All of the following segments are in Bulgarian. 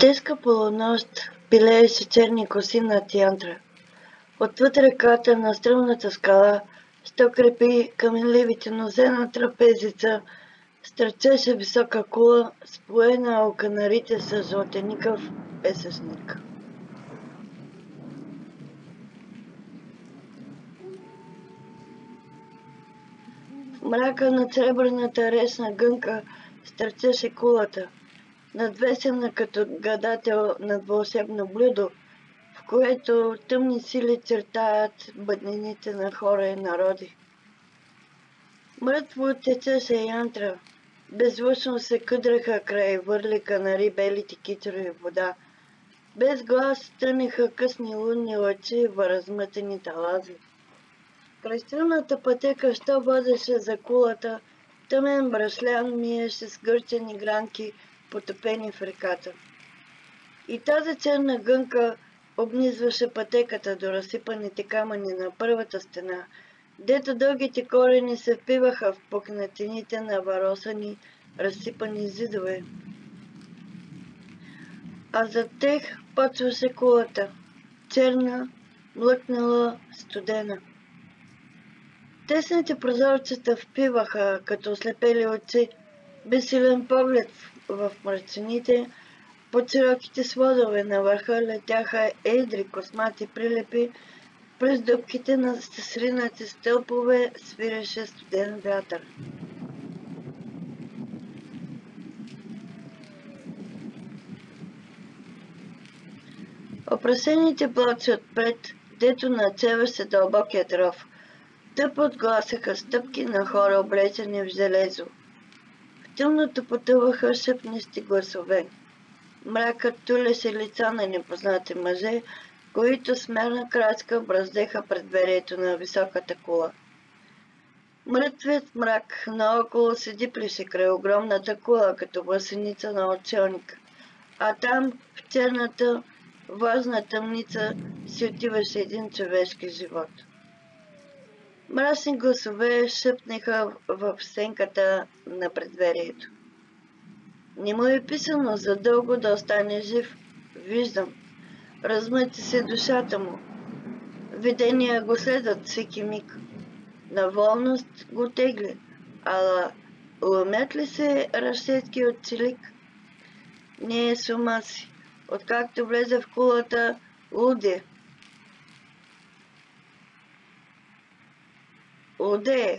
Тежка полунощ пилееше черни коси над Янтра. Отвъд реката на стръмната скала, що крепи каменливите нозе на трапезица, стърчеше висока кула, споена оканарите с жълтеникъв песъчник. В мрака на сребърната речна гънка стърчеше кулата, надвесена като гадател над вълшебно блюдо, в което тъмни сили чертаят бъднините на хора и народи. Мъртво течеше Янтра, беззвучно се къдраха край върлика на рибелите китрови вода, без глас тънеха късни лунни лъчи в размътените лази. Край стръмната пътека, що водеше за кулата, тъмен брашлян миеше с гърчени гранки, потопени в реката. И тази черна гънка обнизваше пътеката до разсипаните камъни на първата стена, дето дългите корени се впиваха в пукнатините на варосани, разсипани зидове. А зад тях почваше кулата, черна, млъкнала, студена. Тесните прозорчета впиваха, като ослепели очи, безсилен поглед в мрачините. Под широките сводове на върха летяха едри космати прилепи, през дупките на сринати стълбове свиреше студен вятър. Опрасените плочи отпред, дето начеваше дълбокият ров, тъп отгласяха стъпки на хора, облечени в железо. В тъмното потъваха шепнещи гласове. Мракът тулеше лица на непознати мъже, които с мерна крачка браздеха предверието на високата кула. Мъртвият мрак наоколо се диплеше край огромната кула, като власеница на отшелник, а там, в черната, влажна тъмница, си отиваше един човешки живот. Мрачни гласове шепнеха в сенката на предверието. Не му е писано за дълго да остане жив, виждам. Размъти се душата му. Видения го следват всеки миг. На волност го тегли, ала ломят ли се разсетки от челик? Не е с ума си. Откакто влезе в кулата, луде. Лудее.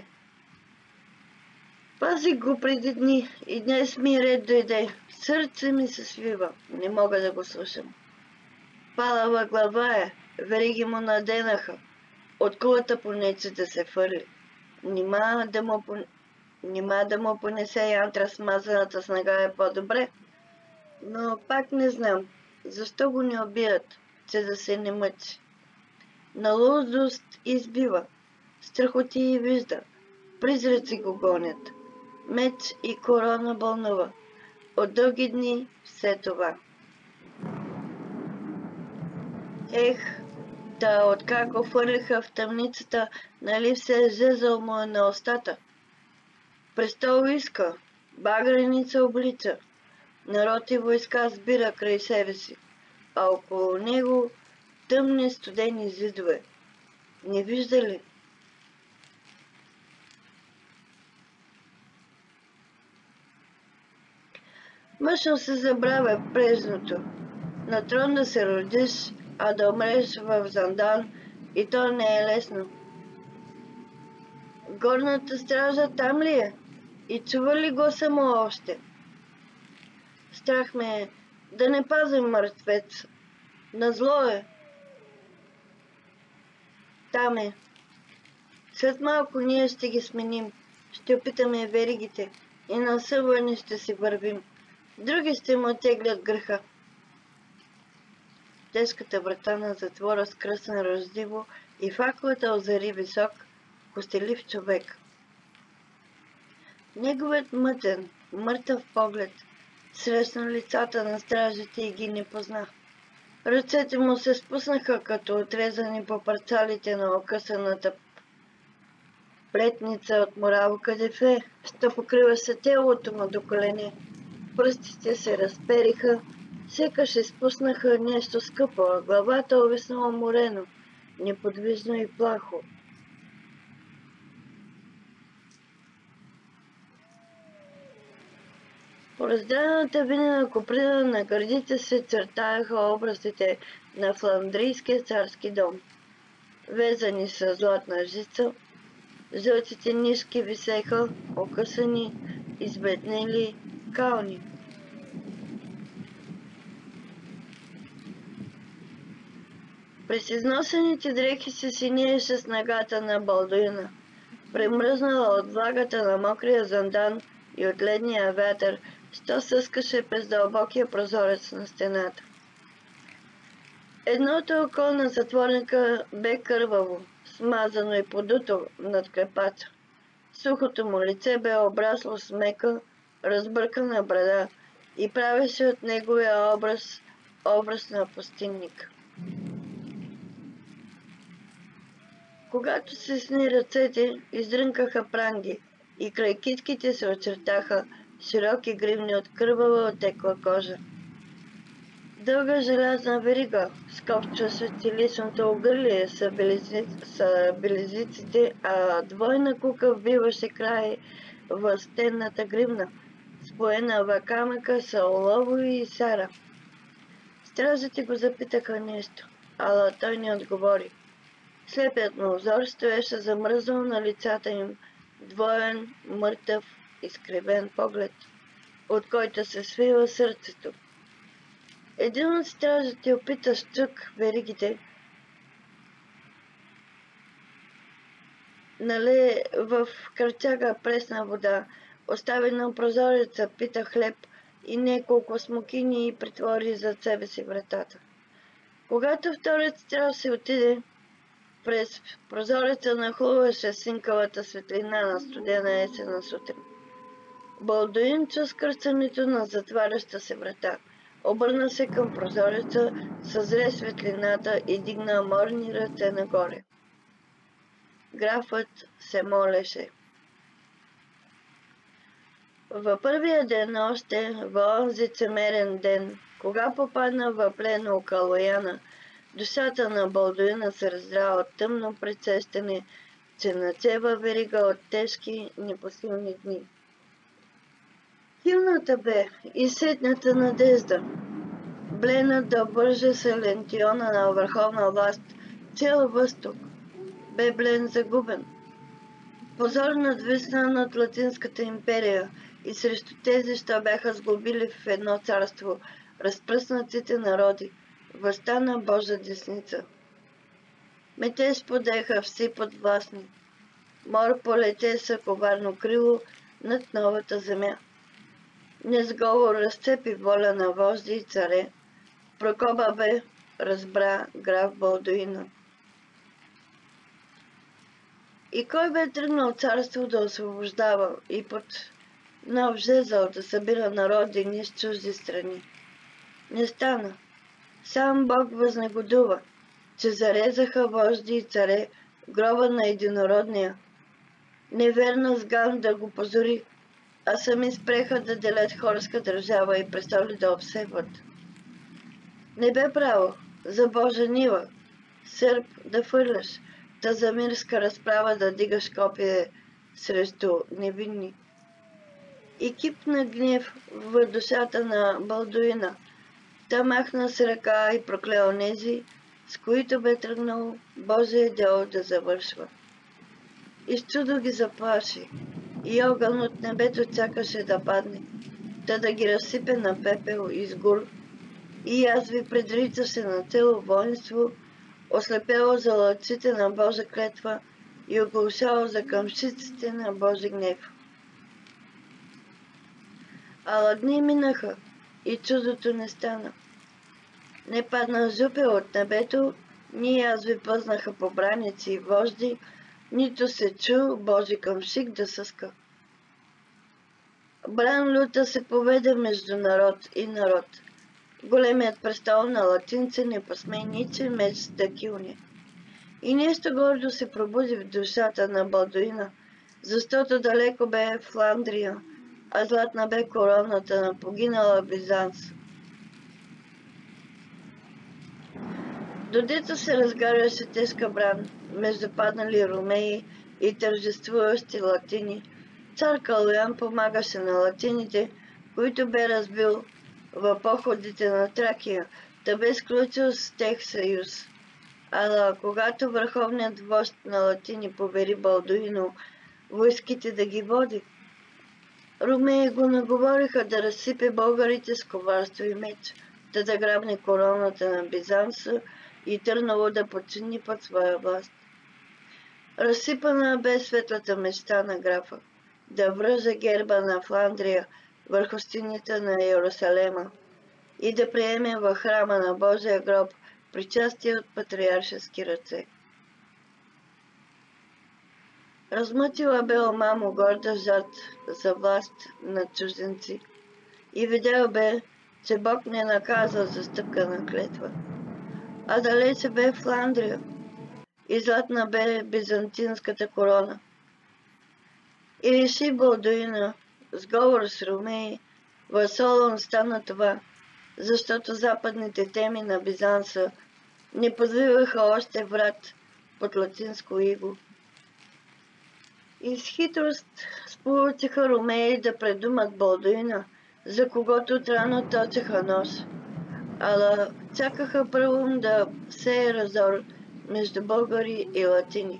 Пазих го преди дни и днес ми ред дойде. Сърце ми се свива. Не мога да го слушам. Палава глава е. Вериги му наденаха. От кулата понече да се фърли. Нима да му понесе Янтра смазаната снага е по-добре. Но пак не знам. Защо го не убият, че да се не мъчи. На лудост избива. Страхоти вижда. Призраци го гонят. Меч и корона бълнува. От дълги дни все това. Ех, да откак го фърлиха в тъмницата, нали все жезъл му е на устата. Престол иска, багреница облича, народ и войска сбира край себе си, а около него тъмни студени зидове. Не вижда ли? Мъжно се забравя прежното. На трон да се родиш, а да умреш в Зандан, и то не е лесно. Горната стража там ли е? И чува ли го само още? Страх ме е да не пазим мъртвец. Назло е. Там е. След малко ние ще ги сменим. Ще опитаме веригите и насъвани ще си вървим. Други ще му теглят гръха. Тежката врата на затвора скръсна ръждиво и факлата озари висок, костелив човек. Неговият мътен, мъртъв поглед срещна лицата на стражите и ги не позна. Ръцете му се спуснаха като отрезани по парцалите на окъсаната плетница от мораво кадифе, що покриваше телото му до колене. Пръстите се разпериха, Сякаш изпуснаха нещо скъпо, а главата увиснала морено, неподвижно и плахо. По разделената винена коприна на гърдите се чертаяха образите на фландрийския царски дом, везани с златна жица. Жълтите нишки висеха, окъсани, избеднели, кални. През износените дрехи се синееше снагата на Балдуина, премръзнала от влагата на мокрия зандан и от ледния вятър, що съскаше през дълбокия прозорец на стената. Едното око на затворника бе кърваво, смазано и подуто над крепача. Сухото му лице бе обрасло с мека, разбъркана брада и правеше от неговия образ на пустинник. Когато се сни ръцете, издрънкаха пранги и край китките се очертаха широки гривни от кървава отекла кожа. Дълга желязна верига скопчва светиличното огърлие са белезиците, а двойна кука вбиваше край в стенната гривна, споена в камъка са олово и сара. Стражите го запитаха нещо, ала той не отговори. Слепият му взор стоеше замръзнал на лицата им, двоен, мъртъв, изкривен поглед, от който се свива сърцето. Един от стражите опита с чук веригите, налее в кръчага пресна вода, остави на прозореца, пита хлеб и няколко смокини и притвори зад себе си вратата. Когато вторият страж се отиде, през прозореца нахлуваше синкавата светлина на студена есена сутрин. Балдуин чу скърцането на затваряща се врата. Обърна се към прозореца, съзре светлината и дигна морни ръце нагоре. Графът се молеше. Във първия ден още, в онзи цемерен ден, кога попадна в плен у Калояна, душата на Балдуина се раздра от тъмно пресещане, че начева верига от тежки, непосилни дни. Хилната бе и сетната надежда. Бленът да обвърже се лентиона на върховна власт, цял възток, бе блен загубен. Позор надвисна над Латинската империя и срещу тези, що бяха сглобили в едно царство разпръснатите народи, въстана Божа десница. Метеж подеха вси подвластни. Мор полете са коварно крило над новата земя. Незголо разцепи воля на вожди и царе. Прокоба бе, разбра граф Балдуина. И кой бе тръгнал царство да освобождава и под нов жезъл да събира народи ни с чужди страни? Не стана. Сам Бог възнегодува, че зарезаха вожди и царе гроба на единородния. Неверно сган да го позори, а сами спреха да делят хорска държава и престоли да обсебват. Не бе право за Божа нива, сърб да фърляш, та за мирска разправа да дигаш копие срещу невинни. И кипна гнев в душата на Балдуина. Та махна с ръка и прокле онези, с които бе тръгнал Божия дело да завършва. И с чудо ги заплаши, и огън от небето чакаше да падне, да ги разсипе на пепел и сгур, и язви предричаше на цело воинство, ослепяло за лъчите на Божа клетва и оглушало за къмшиците на Божи гнев. Ала дни минаха и чудото не стана. Не падна жупел от небето, ни язви пъзнаха по браници и вожди, нито се чу Божи къмшик да съска. Бран люта се поведе между народ и народ. Големият престол на латинци не посмей ничи меч да килне. И нещо гордо се пробуди в душата на Балдуина, защото далеко бе Фландрия, а златна бе короната на погинала Бизанс. Додето се разгаряше тежка бран между паднали ромеи и тържествуващи латини, цар Калоян помагаше на латините, които бе разбил в походите на Тракия, да бе сключил с тях съюз. Ала когато върховният вожд на латини повери Балдуино войските да ги води, ромеи го наговориха да разсипе българите с коварство и меч, да грабне короната на Бизанса и Търново да подчини под своя власт. Разсипана бе светлата мечта на графа да връже герба на Фландрия върху стените на Иерусалема и да приеме в храма на Божия гроб причастие от патриаршески ръце. Размътила бе ума му горда жад за власт над чужденци и видял бе, че Бог не наказа за стъпка на клетва, а далече бе Фландрия и златна бе бизантинската корона. И реши Балдуина, сговор с ромеи, в Солон стана това, защото западните теми на Бизанса не подвиваха още врат под латинско иго. И с хитрост сполучиха ромеи да предумат Балдуина, за когото отрано точеха нож, ала чакаха първо да сее разор между българи и латини.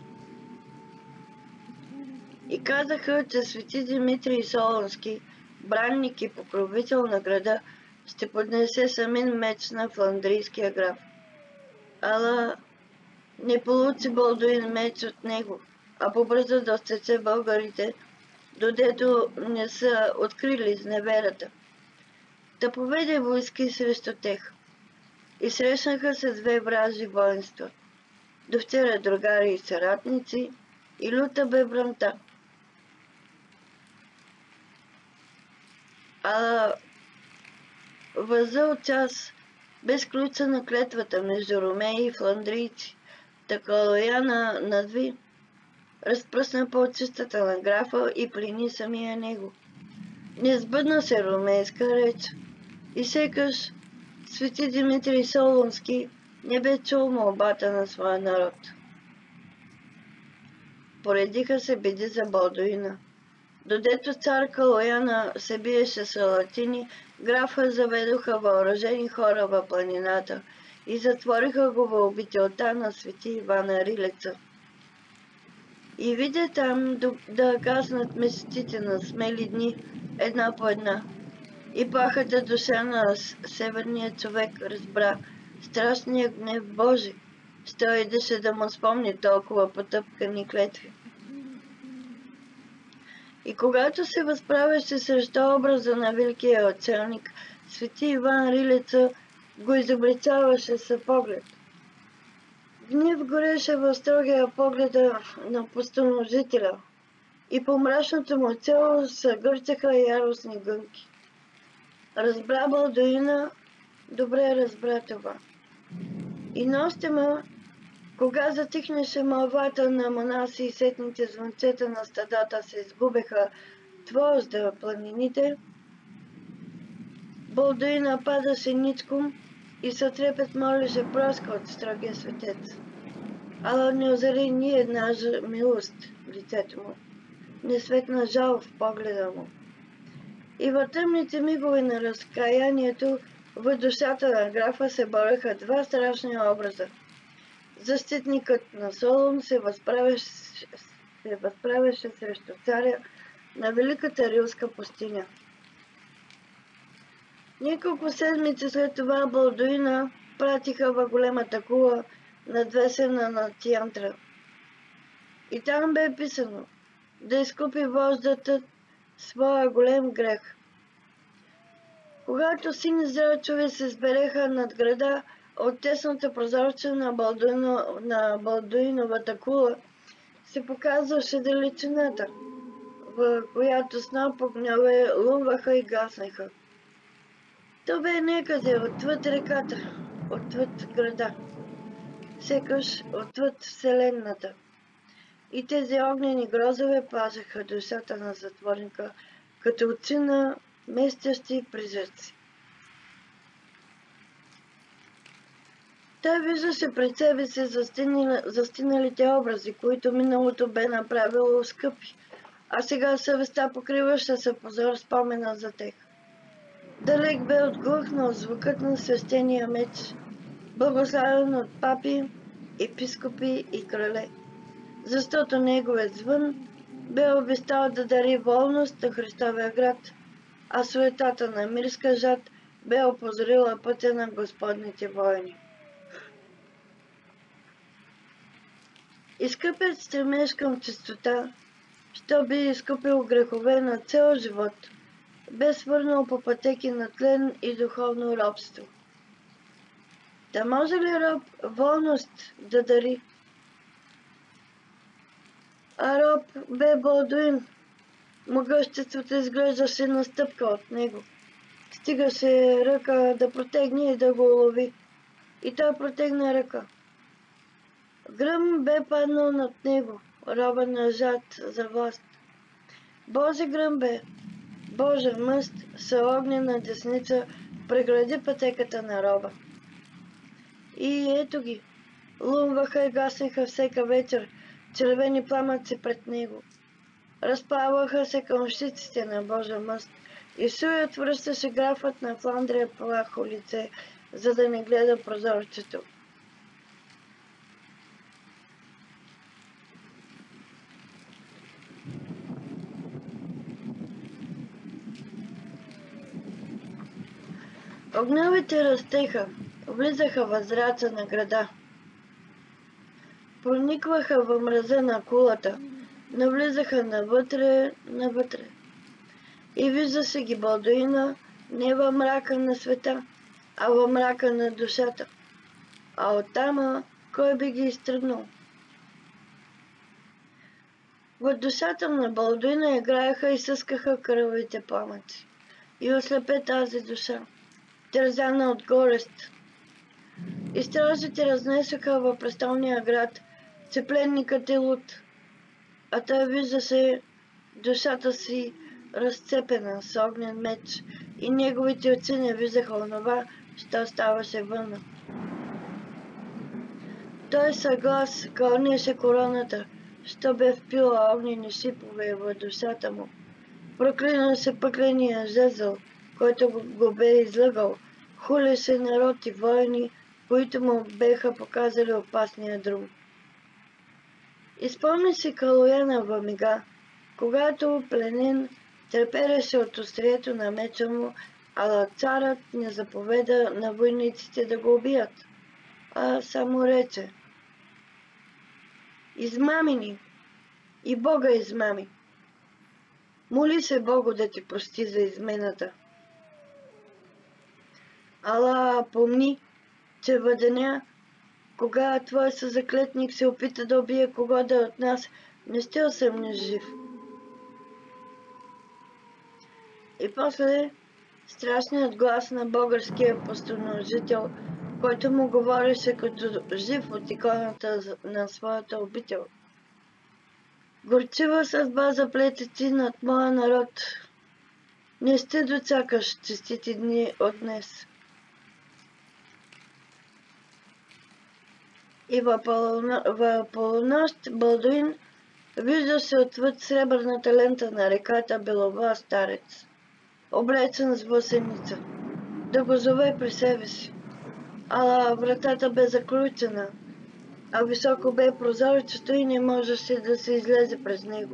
И казаха, че свети Димитрий Солонски, бранник и покровител на града, ще поднесе самин меч на фландрийския граф. Ала не получи Балдуин меч от него, а побърза да отсече българите, додето не са открили изневерата. Да поведе войски срещу тях. И срещнаха се две вражи воинства. До вчера другари и съратници, и люта бе бранта. А възъл час бе сключена клетвата между ромеи и фландрийци. Калояна надви, разпръсна по-чистата на графа и плени самия него. Не сбъдна се ромейска реч и секаш свети Димитрий Солунски не бе чул молбата на своя народ. Поредиха се беди за Балдуина. Додето цар Калояна се биеше с латини, графа заведоха въоръжени хора в планината и затвориха го в обителта на свети Ивана Рилеца. И видя там да гаснат мечтите на смели дни, една по една. И плахата душа на северния човек разбра страшния гнев Божи, що идеше да му спомни толкова потъпкани клетви. И когато се възправяше срещу образа на великия отчелник, свети Иван Рилеца го изобличаваше със поглед. Гнев гореше в строгия погледа на пустоножителя и по мрачното му тяло се гърчаха яростни гънки. Разбра Балдуина, добре разбра това. И нощема, кога затихнеше мълвата на монаси и сетните звънчета на стадата се изгубеха твожда планините, Балдуина падаше ничком и със трепет молеше Проска от строгия светец. Ала не озари ни една милост в лицето му, не светна жал в погледа му. И в тъмните мигове на разкаянието в душата на графа се бореха два страшни образа. Защитникът на Солун се възправяше срещу царя на великата рилска пустиня. Няколко седмици след това Балдуина пратиха в големата кула надвесена на Тиантра. И там бе писано да изкупи вождата своя голем грех. Когато сини зрачове се сбереха над града от тесната прозорче на Балдуиновата кула, се показваше далечината, в която сноп огньове лумваха и гаснеха. То бе некъде отвъд реката, отвъд града, секаш отвъд вселената. И тези огнени грозове пазеха душата на затворника, като очи на местящи призраци. Той виждаше пред себе си застиналите образи, които миналото бе направило скъпи, а сега съвестта покриваше с позор спомена за тях. Далеч бе отглъхнал звукът на свещения меч, благославен от папи, епископи и крале, защото неговият звън бе обещал да дари волност на Христовия град, а суетата на мирска жад бе опозорила пътя на Господните войни. И скъпият стремеж към чистота, що би изкупил грехове на цял живот, бе свърнал по пътеки на тлен и духовно робство. Да може ли роб волност да дари? А роб бе Балдуин. Могъществото изглеждаше на стъпка от него. Стигаше ръка да протегне и да го улови. И той протегна ръка. Гръм бе паднал над него, роба на жад за власт. Божи гръм бе, Божа мъст с огнена десница прегради пътеката на роба. И ето ги, лумваха и гаснеха всека вечер червени пламъци пред него. Разпалваха се къмшиците на Божа мъст и суят връщаше графът на Фландрия плахо лице, за да не гледа прозорчето. Огневите растеха, влизаха в зраца на града. Проникваха в мраза на кулата, навлизаха навътре. И виждаше ги Балдуина не във мрака на света, а във мрака на душата. А оттама кой би ги изтръгнал? В душата на Балдуина играеха и съскаха кръвите пламъци. И ослепе тази душа, тързана от горест. И стражите разнесоха в престолния град цепленникът и луд, а той виждаше душата си разцепена с огнен меч и неговите очи не виждаха онова, що ставаше вън. Той съглас кълнеше короната, що бе впила огнени шипове в душата му. Проклинаше пъкления жезъл, който го бе излъгал, хулеше народ и войни, които му беха показали опасния друг. Изпомни си Калояна в мига, когато пленен трепереше от острието на меча му, ала царът не заповеда на войниците да го убият, а само рече: измами ни и Бога измами. Моли се Богу да ти прости за измената. Ала помни, че в деня, кога твой съзаклетник се опита да убие кого да от нас, не ще осъмнеш жив. И после страшният глас на българския постановжител, който му говореше като жив от иконата на своята обител. Горчива съдба заплете ти над моя народ. Не ще дочакаш честити дни от днес. И в полунощ Балдуин виждаше отвъд сребърната лента на реката беловлас старец, облечен с власеница, да го зове при себе си. Ала вратата бе заключена, а високо бе прозорчето и не можеше да се излезе през него.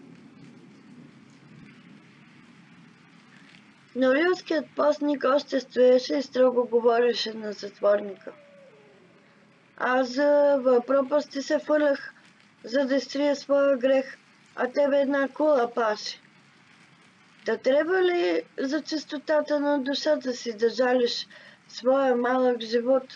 Но рилският постник още стоеше и строго говореше на затворника. Аз в пропасти се фърлях, за да изтрия своя грех, а тебе една кула паси. Да трябва ли за чистотата на душата си да жалиш своя малък живот?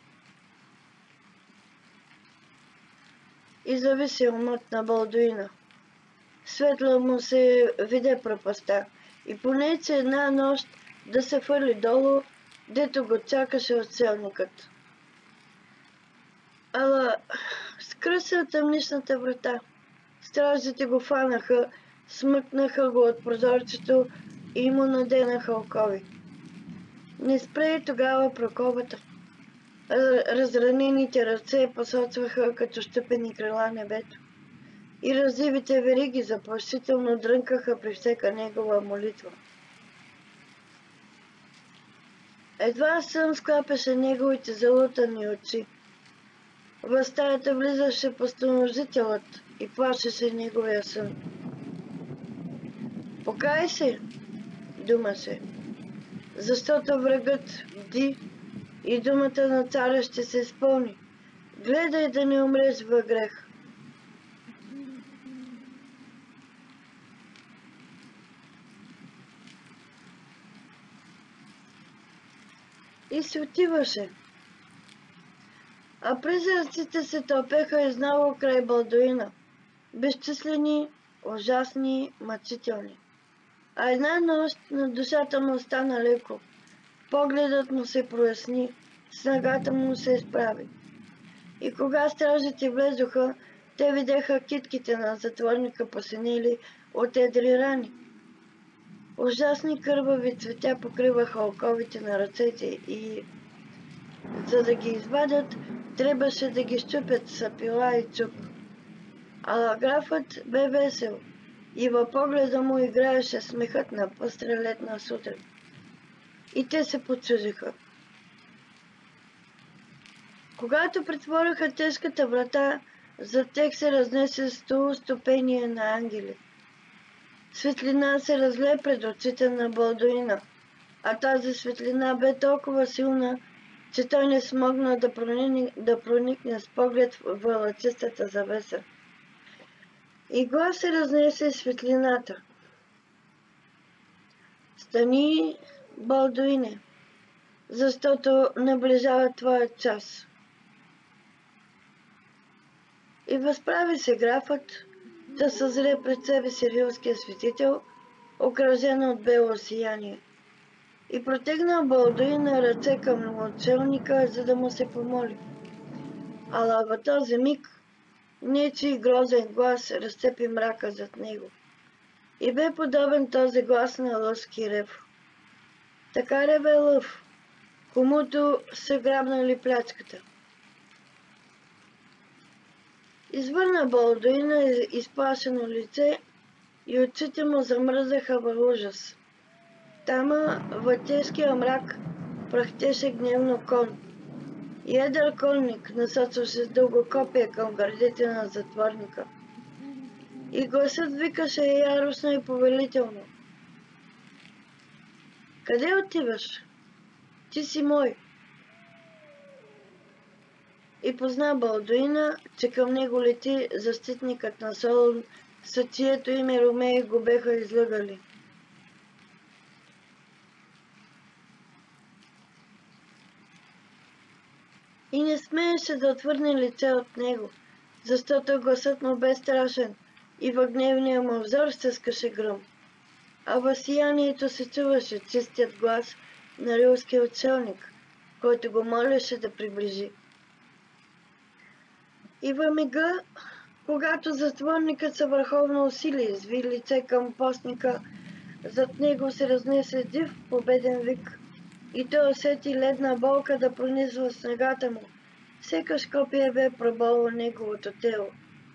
И зависи умът на Балдуина. Светла му се виде пропаста и понече една нощ да се фърли долу, дето го чакаше отселникът. Ала скръся от тъмничната врата. Стражите го фанаха, смъкнаха го от прозорчето и му наденаха окови. Не спре и тогава проковата. Разранените ръце посочваха като щупени крила небето и разливите вериги заплашително дрънкаха при всяка негова молитва. Едва сън склапеше неговите залутани очи. В стаята влизаше постановителят и плашеше неговия сън. Покай се, думаше, защото врагът бди и думата на царя ще се изпълни. Гледай да не умреш в грех. И се отиваше. А призраците се топеха изнало край Балдуина. Безчислени, ужасни, мъчителни. А една нощ на душата му стана леко. Погледът му се проясни, снагата му се изправи. И кога стражите влезоха, те видяха китките на затворника посинели от едри рани. Ужасни кървави цветя покриваха оковите на ръцете и, за да ги извадят, трябваше да ги щупят с пила и чук. Ала графът бе весел и във погледа му играеше смехът на пъстра летна сутрин. И те се почудиха. Когато притвориха тежката врата, зад тях се разнесе стопение на ангели. Светлина се разле пред очите на Балдуина, а тази светлина бе толкова силна, че той не смогна да проникне с поглед в лъчистата завеса. И глас се разнесе светлината. Стани, Балдуине, защото наближава твоят час. И възправи се графът да съзре пред себе си рилския светител, окръжен от бело сияние. И протегна Балдуина ръце към отшелника, за да му се помоли. Ала в този миг нечий грозен глас разцепи мрака зад него. И бе подобен този глас на лъвски рев. Така реве лъв, комуто са грабнали плячката. Извърна Балдуина изплашено лице и очите му замръзаха във ужас. Тама в тежкия мрак прахтеше гневно кон. И едър конник насочваше с дълго копие към гърдите на затворника. И гласът викаше яростно и повелително. Къде отиваш? Ти си мой. И позна Балдуина, че към него лети защитникът на Солун, с чието име ромеи го беха излъгали. И не смееше да отвърне лице от него, защото гласът му бе страшен и във гневния му взор стискаше гръм. А във сиянието се чуваше чистият глас на рилския отшелник, който го молеше да приближи. И във мига, когато затворникът със върховно усилие изви лице към постника, зад него се разнесе див победен вик и той усети ледна болка да пронизва снагата му. Сякаш копие бе проболо неговото тело.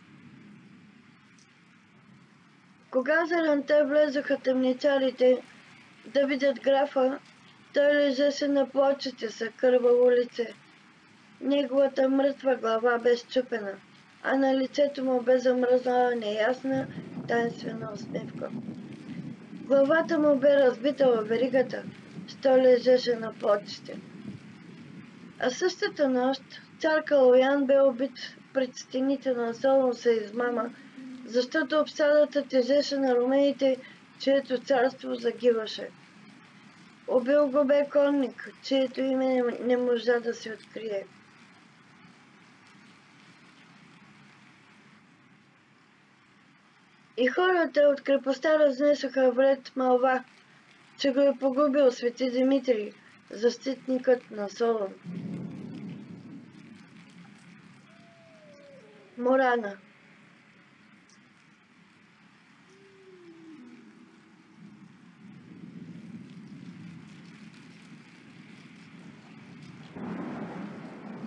Кога заранта влезоха тъмничарите да видят графа, той лежеше на плочите с кърваво лице. Неговата мъртва глава бе счупена, а на лицето му бе замръзнала неясна, таинствена усмивка. Главата му бе разбита във веригата, що лежеше на плочите. А същата нощ цар Калоян бе убит пред стените на Солун с измама, защото обсадата тежеше на ромеите, чието царство загиваше. Убил го бе конник, чието име не можа да се открие. И хората от крепостта разнесоха вред мълва, че го е погубил свети Димитрий, защитникът на Солун. Морана.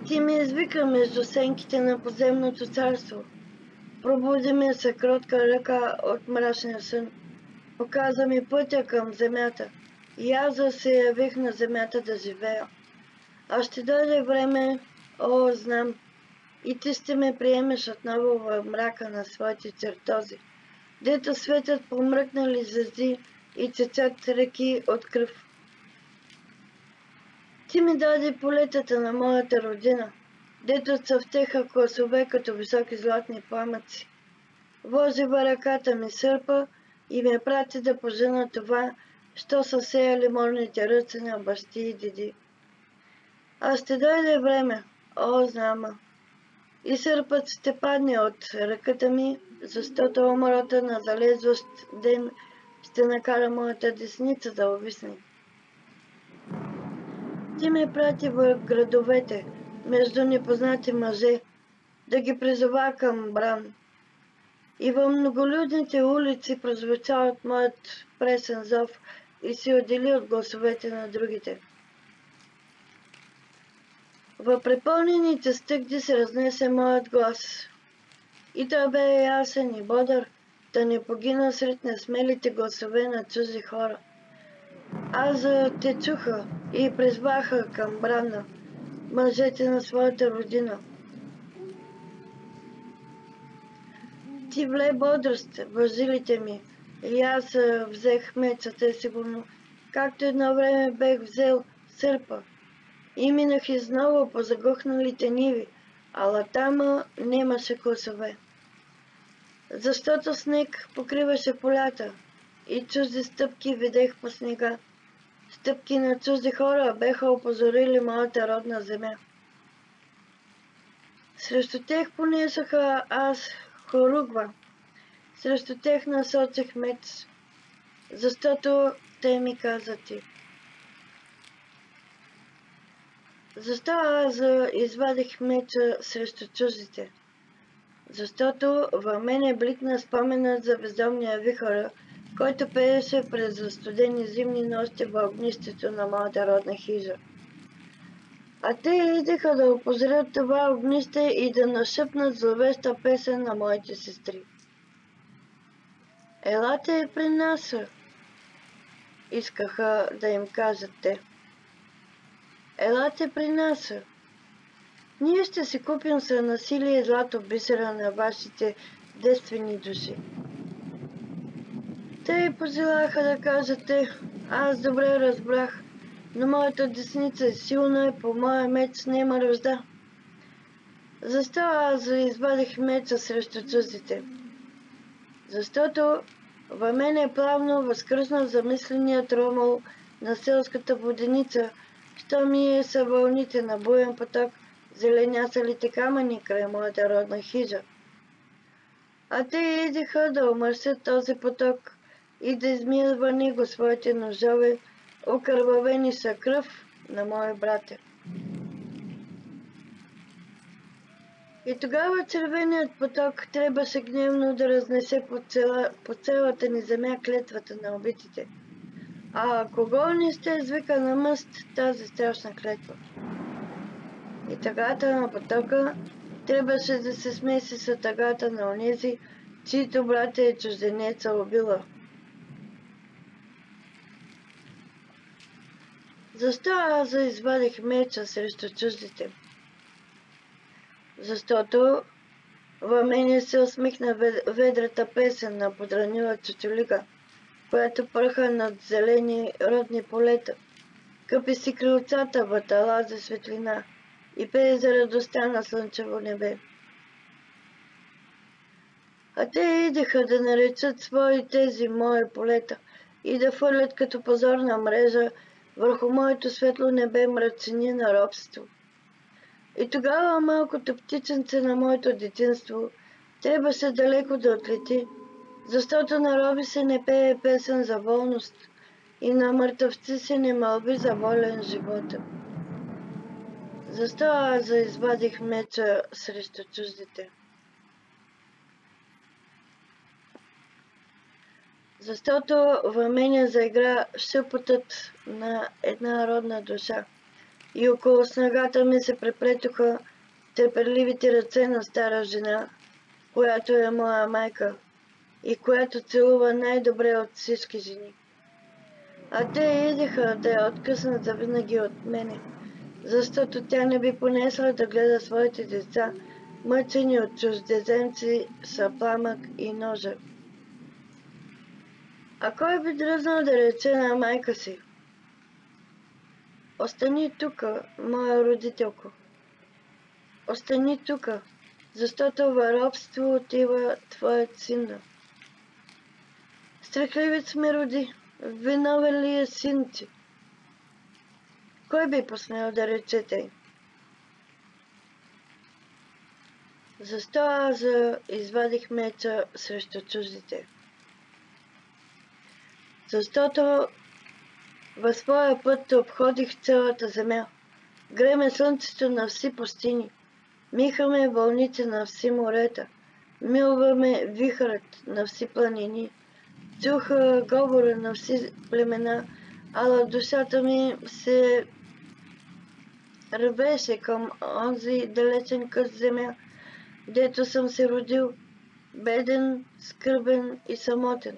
Ти ме извика между сенките на подземното царство. Пробуди ме се кротка ръка от мрачния сън. Показа ми пътя към земята. И аз се явих на земята да живея. А ще дойде време, знам, и ти ще ме приемеш отново в мрака на своите чертози, дето светят помръкнали звезди и течат реки от кръв. Ти ми даде полетата на моята родина, дето цъфтеха класове като високи златни пламъци. Вложи в ръката ми сърпа и ме прати да пожена това, що са сеяли морните ръце на бащи и деди. А ще дойде време, знама, и сърпът ще падне от ръката ми, защото умората на залезващ ден ще накара моята десница да увисне. Ти ме прати в градовете, между непознати мъже, да ги призова към бран. И в многолюдните улици прозвуча от моят пресен зов и се отдели от гласовете на другите. В препълнените стъкди се разнесе моят глас. И той бе ясен и бодър, да не погина сред несмелите гласове на чужди хора. Аз те чуха и призваха към брана мъжете на своята родина. Ти вле бодрост в жилите ми и аз взех мечата сигурно, както едно време бех взел сърпа. И минах изново по заглъхналите ниви, ала тама нямаше класове. Защото снег покриваше полята и чужди стъпки видях по снега. Стъпки на чужди хора беха опозорили моята родна земя. Срещу тях понесоха аз хоругва, срещу тях насочих меч, защото те ми казати. Защо аз извадих меча срещу чуждите? Защото във мене бликна споменът за бездомния вихора, който пееше през застудени зимни нощи в огнището на моята родна хижа. А те идеха да опозорят това огнище и да нашъпнат зловеща песен на моите сестри. Елате при нас, искаха да им кажат те. Елате при нас. Ние ще си купим с насилие злато бисера на вашите девствени души. Те пожелаха да кажете, аз добре разбрах, но моята десница е силна и по моя меч няма ръжда. Защо аз извадих меча срещу чуждите? Защото във мене плавно възкръсна замисленият ромъл на селската воденица, що ми са вълните на буен поток, зеленясалите камъни край моята родна хижа. А те идеха да омърсят този поток и да измият във него своите ножове, окървавени са кръв на мои братя. И тогава червеният поток трябваше гневно да разнесе по цялата ни земя клетвата на убитите. А кого не ще извика на мъст тази страшна клетва? И тъгата на потока трябваше да се смеси с тъгата на онези, чието братя и чужденеца убила. Защо аз извадих меча срещу чуждите? Защото във мене се усмихна ведрата песен на подранила чучулига, която пръха над зелени родни полета, къпи си крилцата в тала за светлина и пее за радостта на слънчево небе. А те идеха да наречат свои тези мои полета и да фърлят като позорна мрежа върху моето светло небе мрачини на робство. И тогава малкото птиченце на моето детинство трябваше далеко да отлети, защото на роби се не пее песен за волност и на мъртъвци се не мълби за волен живота. Защо аз извадих меча срещу чуждите? Защото във мене заигра шепотът на една родна душа, и около снагата ми се преплетоха търпеливите ръце на стара жена, която е моя майка и която целува най-добре от всички жени. А те идеха да я откъснат завинаги от мене, защото тя не би понесла да гледа своите деца, мъчени от чуждеземци с пламък и ножа. А кой би дръзнал да рече на майка си: остани тука, моя родителко. Остани тука, защото в робство отива твоят син. Страхливец ме роди, виновен ли е син ти? Кой би посмел да рече тъй? Защо аз извадих меча срещу чуждите? Защото във своя път обходих цялата земя. Греме слънцето на вси пустини, михаме вълните на вси морета, милваме вихърът на вси планини, чуха говора на вси племена, ала душата ми се рвеше към онзи далечен къс земя, дето съм се родил, беден, скърбен и самотен.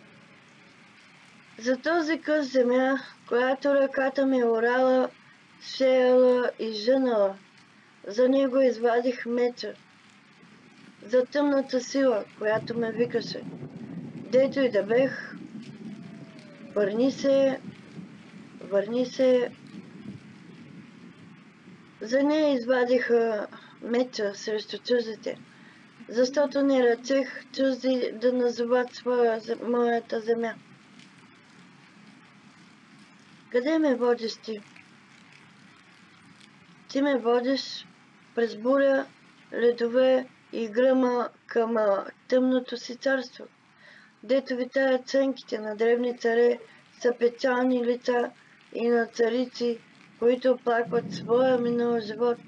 За този къс земя, която ръката ми орала, сеяла и жънала, за него извадих меча. За тъмната сила, която ме викаше, дето и да бех, върни се, върни се. За нея извадих меча срещу чуждите, защото не ръчех чужди да назоват моята земя. Къде ме водиш ти? Ти ме водиш през буря, ледове и гръма към тъмното си царство, дето витаят сенките на древни царе са печални лица и на царици, които оплакват своя минал живот.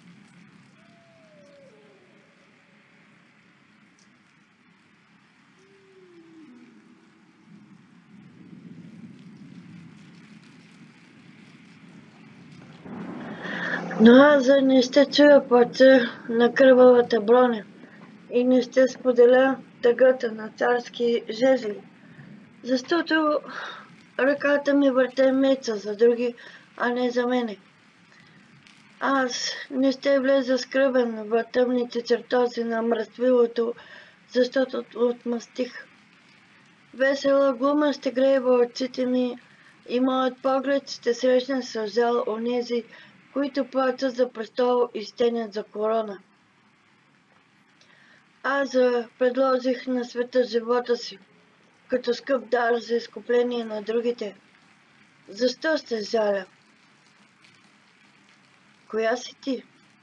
Но аз не ще чуя плача на кървавата броня и не ще споделя тъгата на царски жезли, защото ръката ми върте меца за други, а не за мене. Аз не ще влеза скръбен в тъмните чертози на мръсвилото, защото отмъстих. Весела глума ще грева очите ми и моят поглед ще срещне с жал онези, които плачат за престол и стенят за корона. Аз предложих на света живота си, като скъп дар за изкупление на другите. Защо ще жаля? Коя си ти?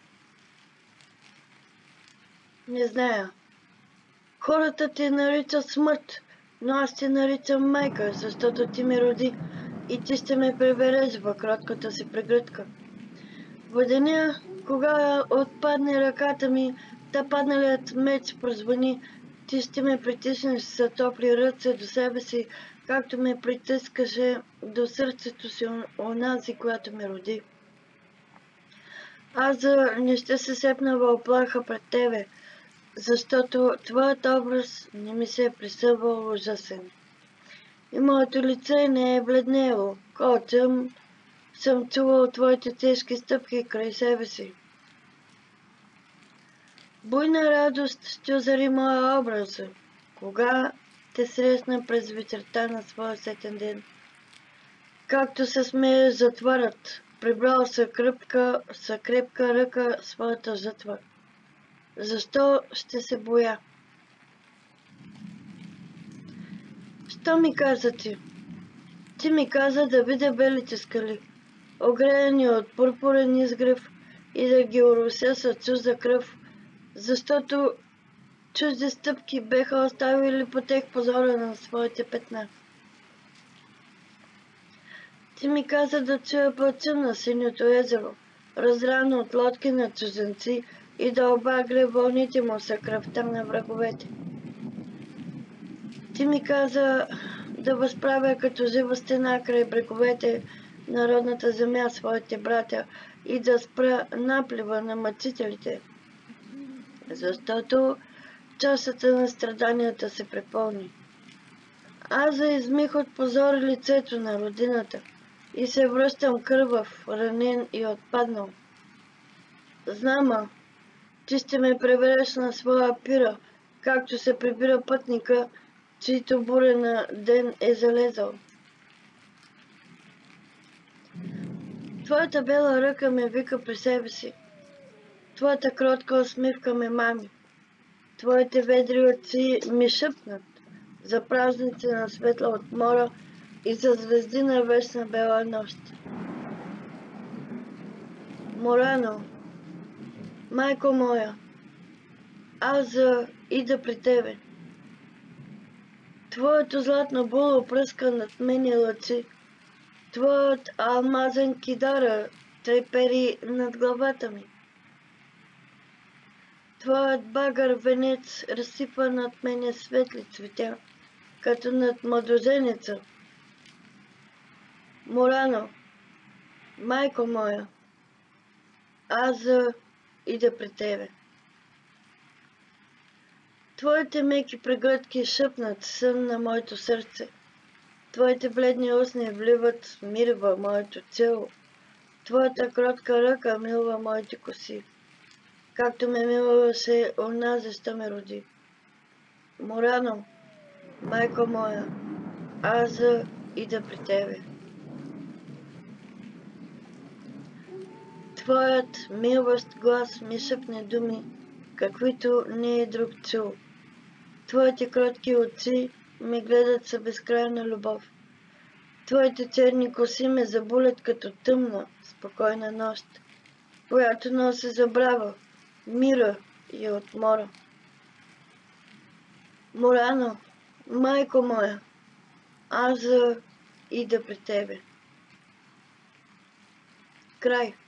Не зная. Хората те наричат смърт, но аз те наричам майка, защото ти ме роди и ти ще ме прибереш в кротката си прегръдка. В деня, кога отпадне ръката ми, да падналият меч прозвъни, ти ще ме притиснеш с топли ръце до себе си, както ме притискаше до сърцето си онази, която ме роди. Аз не ще се сепна в оплаха пред тебе, защото твоят образ не ми се е присъвал ужасен. И моето лице не е бледнело, колчем съм чувал твоите тежки стъпки край себе си. Буйна радост ще озари моя образ, кога те срещна през вечерта на своя сетен ден. Както се смее затворът, прибрал са крепка ръка своята жътва. Защо ще се боя? Що ми каза ти? Ти ми каза да видя белите скали, огреяни от пурпурен изгрев, и да ги орося с чужда кръв, защото чужди стъпки беха оставили по тех позора на своите петна. Ти ми каза да чуя плача на синьото езеро, разрано от лодки на чужденци, и да обагля вълните му са кръвта на враговете. Ти ми каза да възправя като жива стена край бреговете на родната земя своите братя и да спра наплива на мъчителите, защото чашата на страданията се препълни. Аз заизмих от позор лицето на родината и се връщам кървав, ранен и отпаднал. Знама, ти ще ме прибереш на своя пира, както се прибира пътника, чийто бурен ден е залезал. Твоята бела ръка ме вика при себе си. Твоята кротка усмивка ме мами. Твоите ведри очи ми шепнат за празници на светла от мора и за звезди на вечна бела нощ. Морано, майко моя, аз ида при тебе. Твоето златно було пръска над мене лъчи. Твоят алмазен кидара трепери над главата ми. Твоят багър венец разсипва над мене светли цветя, като над младоженеца. Морано, майко моя, аз ида при тебе. Твоите меки прегръдки шепнат сън на моето сърце. Твоите бледни устни вливат мир в моето тело. Твоята кротка ръка милва моите коси, както ме милваше онази, що ме роди. Морано, майко моя, аз ида при тебе. Твоят милващ глас ми шепне думи, каквито не е друг чул. Твоите кротки очи ми гледат с безкрайна любов. Твоите черни коси ме заболят като тъмна, спокойна нощ, която носи забрава, мира и отмора. Морано, майко моя, аз ида при тебе. Край.